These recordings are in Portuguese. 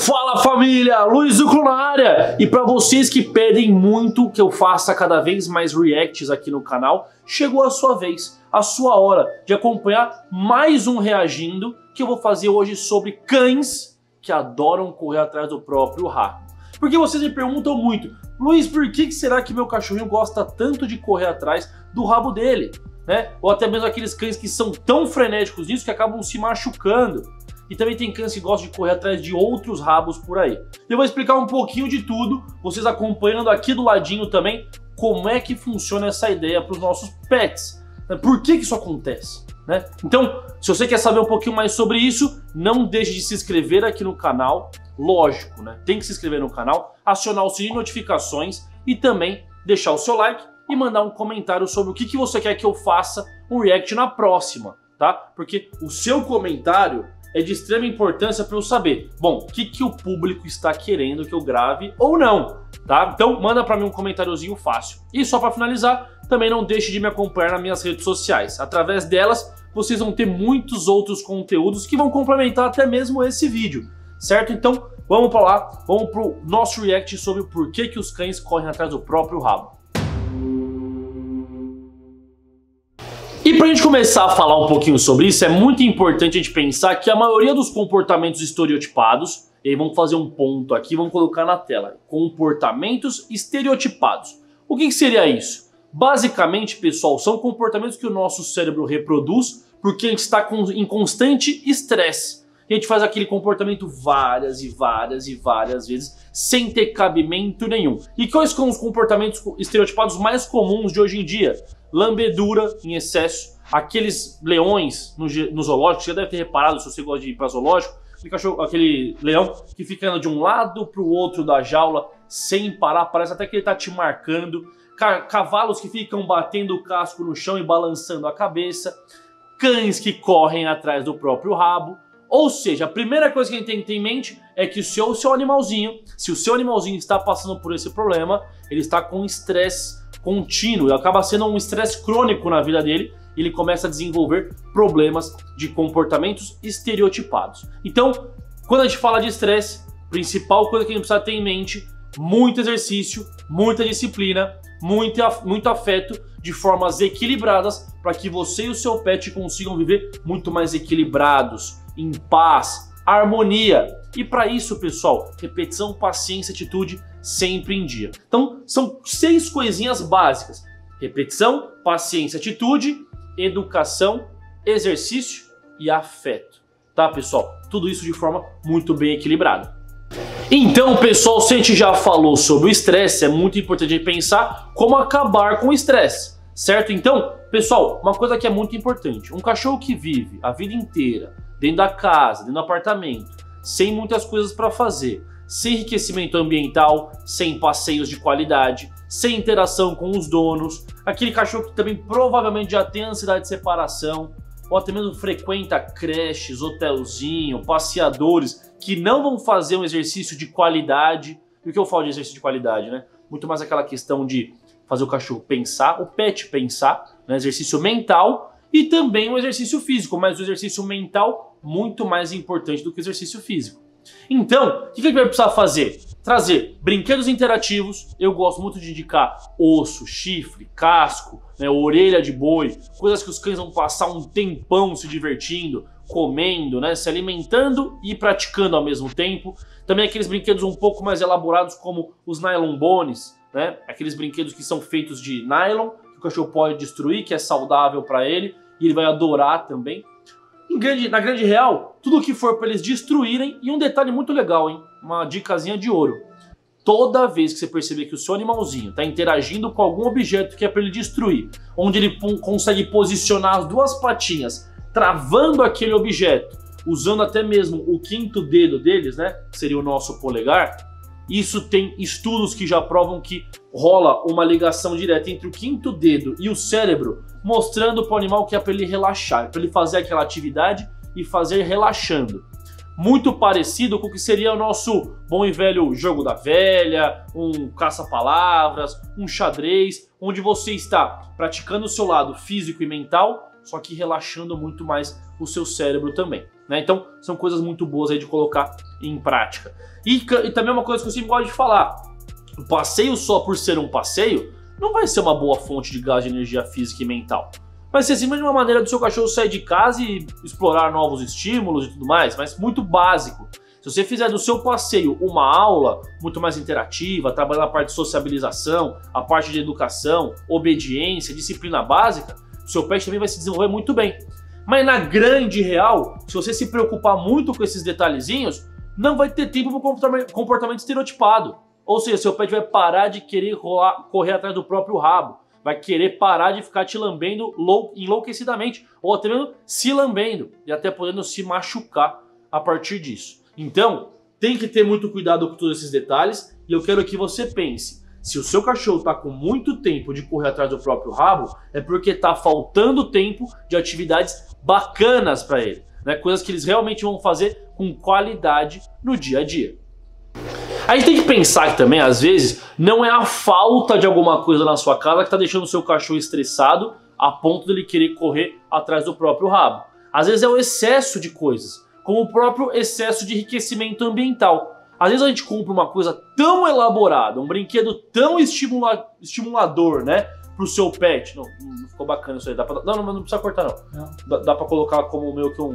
Fala família, Luiz Zuclo na área! E para vocês que pedem muito que eu faça cada vez mais reacts aqui no canal, chegou a sua vez, a sua hora de acompanhar mais um reagindo que eu vou fazer hoje sobre cães que adoram correr atrás do próprio rabo. Porque vocês me perguntam muito, Luiz, por que será que meu cachorrinho gosta tanto de correr atrás do rabo dele? Né? Ou até mesmo aqueles cães que são tão frenéticos nisso que acabam se machucando. E também tem cães que gostam de correr atrás de outros rabos por aí. Eu vou explicar um pouquinho de tudo, vocês acompanhando aqui do ladinho também, como é que funciona essa ideia para os nossos pets. Por que isso acontece? Né? Então, se você quer saber um pouquinho mais sobre isso, não deixe de se inscrever aqui no canal. Lógico, né? Tem que se inscrever no canal, acionar o sininho de notificações e também deixar o seu like e mandar um comentário sobre o que você quer que eu faça um react na próxima, tá? Porque o seu comentário é de extrema importância para eu saber, bom, o que o público está querendo que eu grave ou não, tá? Então manda para mim um comentáriozinho fácil. E só para finalizar, também não deixe de me acompanhar nas minhas redes sociais. Através delas, vocês vão ter muitos outros conteúdos que vão complementar até mesmo esse vídeo, certo? Então vamos para lá, vamos pro nosso react sobre o porquê que os cães correm atrás do próprio rabo. E pra gente começar a falar um pouquinho sobre isso, é muito importante a gente pensar que a maioria dos comportamentos estereotipados, e aí vamos fazer um ponto aqui, vamos colocar na tela, comportamentos estereotipados. O que seria isso? Basicamente, pessoal, são comportamentos que o nosso cérebro reproduz porque a gente está em constante estresse. E a gente faz aquele comportamento várias e várias vezes, sem ter cabimento nenhum. E quais são os comportamentos estereotipados mais comuns de hoje em dia? Lambedura em excesso, aqueles leões no zoológico, você já deve ter reparado se você gosta de ir para zoológico, aquele leão que fica indo de um lado para o outro da jaula sem parar, parece até que ele está te marcando. Cavalos que ficam batendo o casco no chão e balançando a cabeça. Cães que correm atrás do próprio rabo. Ou seja, a primeira coisa que a gente tem que ter em mente é que se o seu animalzinho está passando por esse problema, ele está com estresse contínuo, acaba sendo um estresse crônico na vida dele, e ele começa a desenvolver problemas de comportamentos estereotipados. Então, quando a gente fala de estresse, principal coisa que a gente precisa ter em mente, muito exercício, muita disciplina, muito afeto de formas equilibradas para que você e o seu pet consigam viver muito mais equilibrados, em paz, harmonia. E para isso, pessoal, repetição, paciência, atitude sempre em dia. Então, são 6 coisinhas básicas: repetição, paciência, atitude, educação, exercício e afeto. Tá, pessoal? Tudo isso de forma muito bem equilibrada. Então, pessoal, se a gente já falou sobre o estresse, é muito importante pensar como acabar com o estresse, certo? Então, pessoal, uma coisa que é muito importante: um cachorro que vive a vida inteira dentro da casa, dentro do apartamento, sem muitas coisas para fazer, sem enriquecimento ambiental, sem passeios de qualidade, sem interação com os donos, aquele cachorro que também provavelmente já tem ansiedade de separação, ou até mesmo frequenta creches, hotelzinho, passeadores, que não vão fazer um exercício de qualidade. E o que eu falo de exercício de qualidade, né? Muito mais aquela questão de fazer o cachorro pensar, o pet pensar, né? Exercício mental e também um exercício físico, mas o exercício mental muito mais importante do que o exercício físico. Então, o que a gente vai precisar fazer? Trazer brinquedos interativos. Eu gosto muito de indicar osso, chifre, casco, né, orelha de boi, coisas que os cães vão passar um tempão se divertindo, comendo, né, se alimentando e praticando ao mesmo tempo. Também aqueles brinquedos um pouco mais elaborados como os nylon bones, né, aqueles brinquedos que são feitos de nylon, que o cachorro pode destruir, que é saudável para ele e ele vai adorar também. Na grande real, tudo que for para eles destruírem. E um detalhe muito legal, hein? Uma dicasinha de ouro: toda vez que você perceber que o seu animalzinho está interagindo com algum objeto que é para ele destruir, onde ele consegue posicionar as 2 patinhas travando aquele objeto, usando até mesmo o 5º dedo deles, né, que seria o nosso polegar, isso tem estudos que já provam que rola uma ligação direta entre o 5º dedo e o cérebro, mostrando para o animal que é para ele relaxar, para ele fazer aquela atividade e fazer relaxando. Muito parecido com o que seria o nosso bom e velho jogo da velha, um caça-palavras, um xadrez, onde você está praticando o seu lado físico e mental, só que relaxando muito mais o seu cérebro também. né? Então são coisas muito boas aí de colocar em prática. E também uma coisa que eu sempre gosto de falar, o passeio só por ser um passeio não vai ser uma boa fonte de gasto de energia física e mental. Vai ser simplesmente uma maneira do seu cachorro sair de casa e explorar novos estímulos e tudo mais, mas muito básico. Se você fizer do seu passeio uma aula muito mais interativa, trabalhando a parte de sociabilização, a parte de educação, obediência, disciplina básica, o seu pet também vai se desenvolver muito bem. Mas na grande real, se você se preocupar muito com esses detalhezinhos, não vai ter tempo para o comportamento estereotipado. Ou seja, seu pet vai parar de querer correr atrás do próprio rabo, vai querer parar de ficar te lambendo enlouquecidamente, ou até mesmo se lambendo, e até podendo se machucar a partir disso. Então, tem que ter muito cuidado com todos esses detalhes, e eu quero que você pense, se o seu cachorro está com muito tempo de correr atrás do próprio rabo, é porque está faltando tempo de atividades bacanas para ele, né? Coisas que eles realmente vão fazer com qualidade no dia a dia. A gente tem que pensar que também, às vezes, não é a falta de alguma coisa na sua casa que está deixando o seu cachorro estressado a ponto de ele querer correr atrás do próprio rabo. Às vezes é o excesso de coisas, como o próprio excesso de enriquecimento ambiental. Às vezes a gente compra uma coisa tão elaborada, um brinquedo tão estimulador, né, pro seu pet. Não ficou bacana isso aí. Não precisa cortar não. Dá pra colocar como meio que um...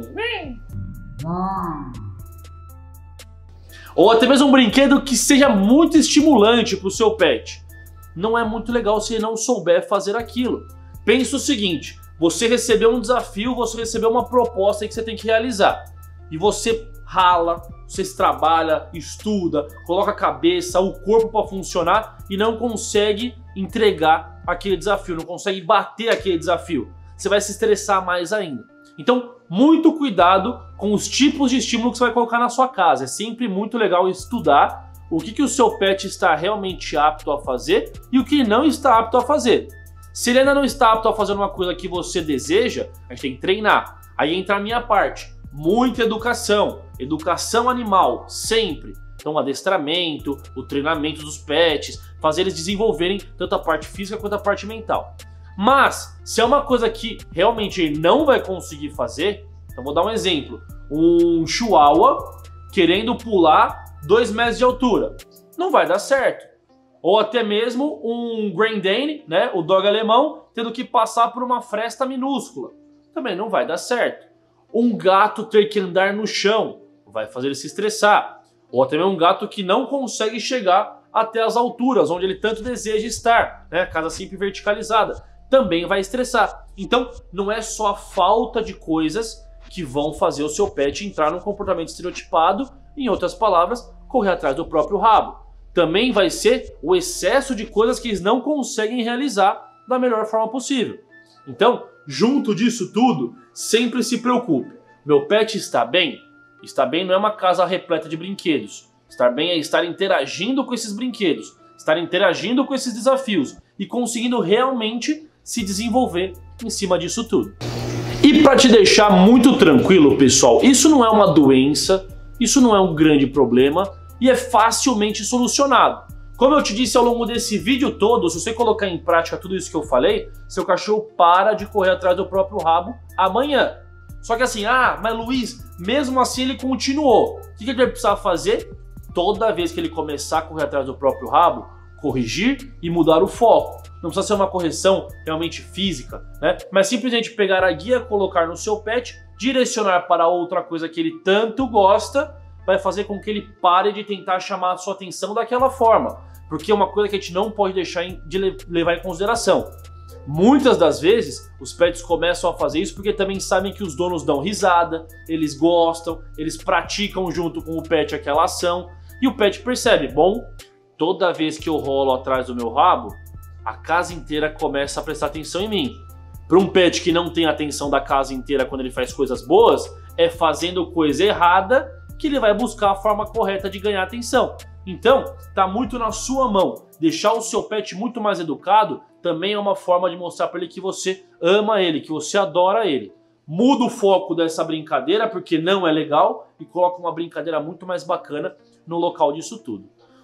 Ou até mesmo um brinquedo que seja muito estimulante pro seu pet. Não é muito legal se ele não souber fazer aquilo. Pensa o seguinte, você recebeu um desafio, você recebeu uma proposta que você tem que realizar. E você rala, você trabalha, estuda, coloca a cabeça, o corpo para funcionar e não consegue entregar aquele desafio, não consegue bater aquele desafio. Você vai se estressar mais ainda. Então, muito cuidado com os tipos de estímulo que você vai colocar na sua casa. É sempre muito legal estudar o que o seu pet está realmente apto a fazer e o que não está apto a fazer. Se ele ainda não está apto a fazer uma coisa que você deseja, a gente tem que treinar. Aí entra a minha parte. Muita educação, educação animal, sempre. Então o adestramento, o treinamento dos pets, fazer eles desenvolverem tanto a parte física quanto a parte mental. Mas, se é uma coisa que realmente ele não vai conseguir fazer, então vou dar um exemplo. Um chihuahua querendo pular 2 metros de altura. Não vai dar certo. Ou até mesmo um Grand Dane, né, o dog alemão, tendo que passar por uma fresta minúscula. Também não vai dar certo. Um gato ter que andar no chão vai fazer ele se estressar. Ou até mesmo um gato que não consegue chegar até as alturas onde ele tanto deseja estar, né? Casa sempre verticalizada, também vai estressar. Então não é só a falta de coisas que vão fazer o seu pet entrar num comportamento estereotipado, em outras palavras, correr atrás do próprio rabo. Também vai ser o excesso de coisas que eles não conseguem realizar da melhor forma possível. Então, junto disso tudo, sempre se preocupe. Meu pet está bem? Estar bem não é uma casa repleta de brinquedos. Estar bem é estar interagindo com esses brinquedos, estar interagindo com esses desafios e conseguindo realmente se desenvolver em cima disso tudo. E para te deixar muito tranquilo, pessoal, isso não é uma doença, isso não é um grande problema e é facilmente solucionado. Como eu te disse ao longo desse vídeo todo, se você colocar em prática tudo isso que eu falei, seu cachorro para de correr atrás do próprio rabo amanhã. Só que assim, mas Luiz, mesmo assim ele continuou. O que ele vai precisar fazer? Toda vez que ele começar a correr atrás do próprio rabo, corrigir e mudar o foco. Não precisa ser uma correção realmente física, né? Mas simplesmente pegar a guia, colocar no seu pet, direcionar para outra coisa que ele tanto gosta, vai fazer com que ele pare de tentar chamar a sua atenção daquela forma. Porque é uma coisa que a gente não pode deixar de levar em consideração. Muitas das vezes, os pets começam a fazer isso porque também sabem que os donos dão risada, eles gostam, eles praticam junto com o pet aquela ação, e o pet percebe, bom, toda vez que eu rolo atrás do meu rabo, a casa inteira começa a prestar atenção em mim. Para um pet que não tem atenção da casa inteira quando ele faz coisas boas, é fazendo coisa errada que ele vai buscar a forma correta de ganhar atenção. Então, tá muito na sua mão. Deixar o seu pet muito mais educado também é uma forma de mostrar para ele que você ama ele, que você adora ele. Muda o foco dessa brincadeira porque não é legal e coloca uma brincadeira muito mais bacana no local disso tudo.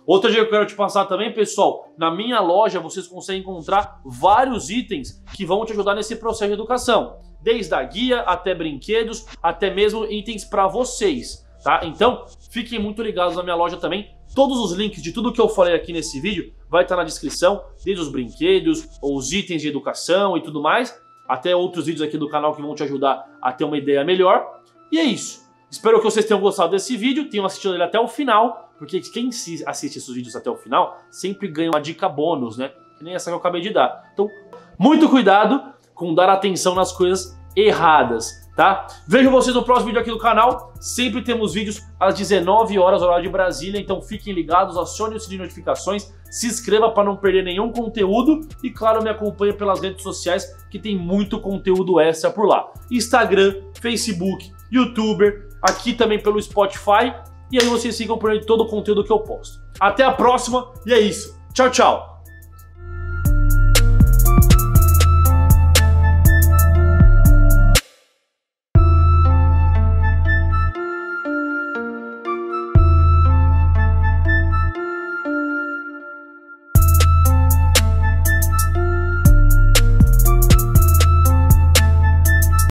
Outra dica que eu quero te passar também, pessoal, na minha loja vocês conseguem encontrar vários itens que vão te ajudar nesse processo de educação. Desde a guia até brinquedos, até mesmo itens para vocês, tá? Então, fiquem muito ligados na minha loja também. Todos os links de tudo que eu falei aqui nesse vídeo vai estar na descrição, desde os brinquedos, os itens de educação e tudo mais, até outros vídeos aqui do canal que vão te ajudar a ter uma ideia melhor. E é isso. Espero que vocês tenham gostado desse vídeo, tenham assistido ele até o final, porque quem assiste esses vídeos até o final sempre ganha uma dica bônus, né? Que nem essa que eu acabei de dar. Então, muito cuidado com dar atenção nas coisas erradas, tá? Vejo vocês no próximo vídeo aqui do canal. Sempre temos vídeos às 19 horas, horário de Brasília, então fiquem ligados, acione o sininho de notificações, se inscreva para não perder nenhum conteúdo e, claro, me acompanhe pelas redes sociais que tem muito conteúdo extra por lá. Instagram, Facebook, YouTuber, aqui também pelo Spotify, e aí vocês ficam por aí de todo o conteúdo que eu posto. Até a próxima, e é isso. Tchau, tchau!